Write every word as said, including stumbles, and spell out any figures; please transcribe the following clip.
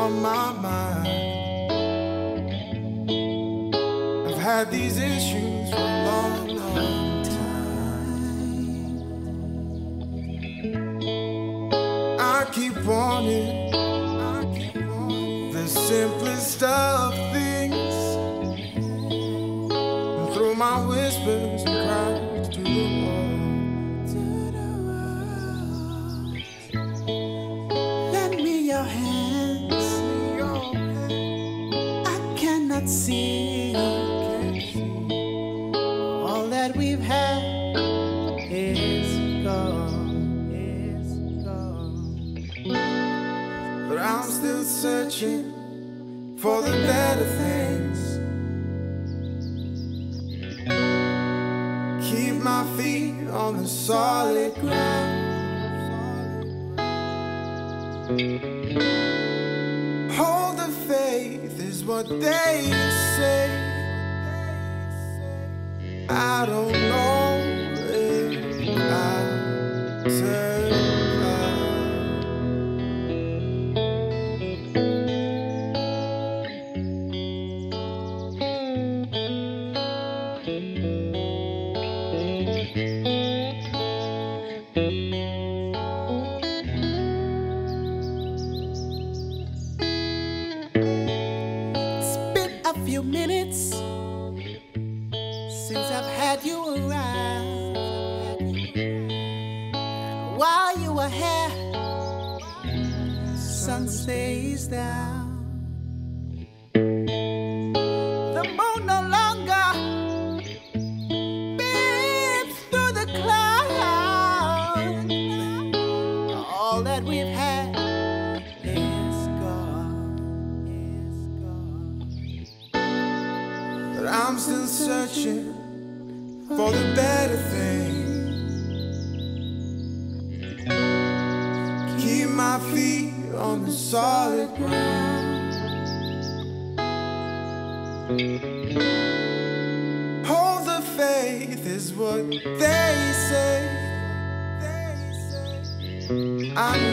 on my mind. I've had these issues for a long, long time. I keep wanting, I keep wanting the simplest of things, and through my whispers and cries to the world. See, all that we've had is gone, is gone. But I'm still searching for the better things. Keep my feet on the solid ground. Hold the faith is what they say. I don't know if I'll survive. A few minutes since I've had you around, and while you were here, sun stays down. The moon no longer beams through the clouds. All that we've had is gone, is gone. But I'm still searching for the better thing. Keep my feet on the solid ground. Hold the faith is what they say. I